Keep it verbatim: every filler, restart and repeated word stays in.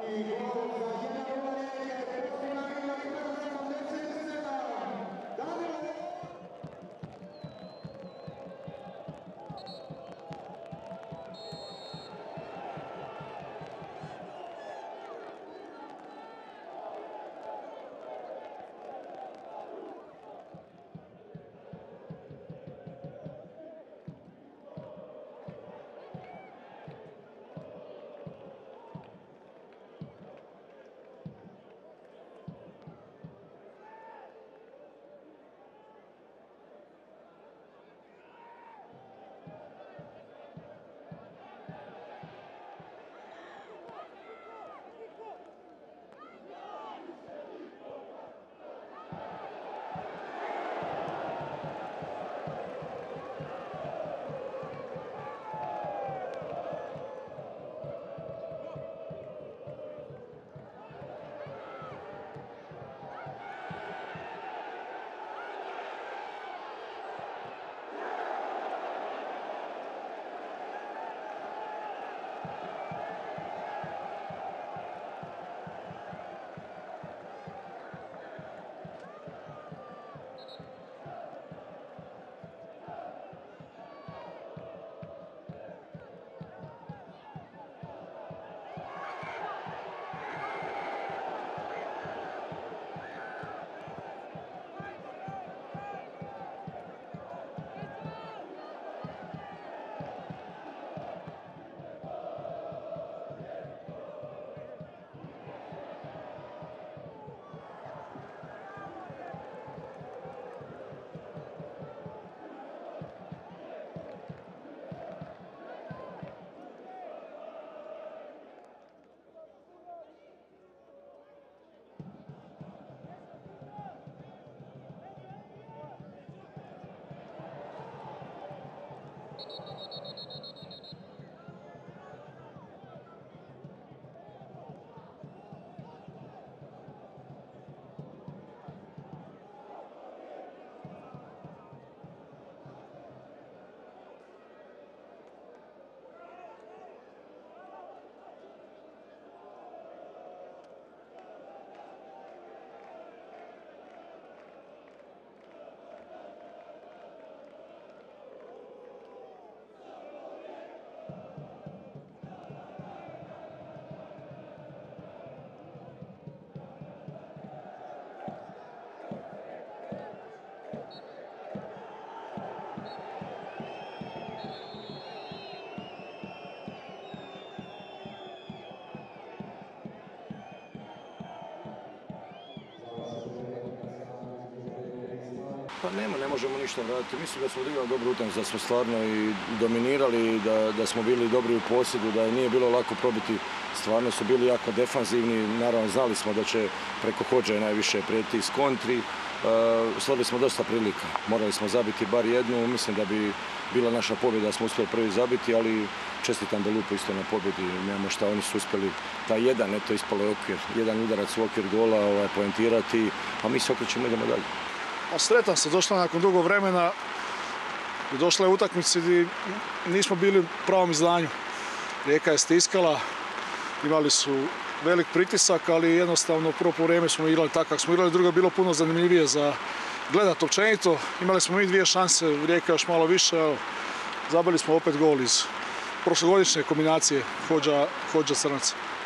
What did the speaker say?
Pa nema, ne možemo ništa vratiti. Mislim da smo odigrali dobru utakmicu, da smo stvarno i dominirali, da, da smo bili dobri u posjedu, da nije bilo lako probiti. Stvarno su bili jako defanzivni, naravno znali smo da će preko Hodže najviše prijeti iz kontri. E, stvorili smo dosta prilika, morali smo zabiti bar jednu, mislim da bi bila naša pobjeda da smo uspjeli prvi zabiti, ali čestitam Belupu isto na pobjedi, nemamo šta, oni su uspjeli taj jedan, eto ispalo je okvir, jedan udarac u okvir gola ovaj, poentirati, a mi se okrećemo, idemo dalje. A sretan se, došla nakon dugo vremena i došla je utakmica gdje nismo bili u pravom izdanju. Rijeka je stiskala, imali su velik pritisak, ali jednostavno prvo po vrijeme smo igrali tako kako smo igrali, drugo je bilo puno zanimljivije za gledat općenito. Imali smo mi dvije šanse, Rijeka još malo više, evo, zabili smo opet gol iz prošlogodišnje kombinacije Hodža, Hodža Crnaca.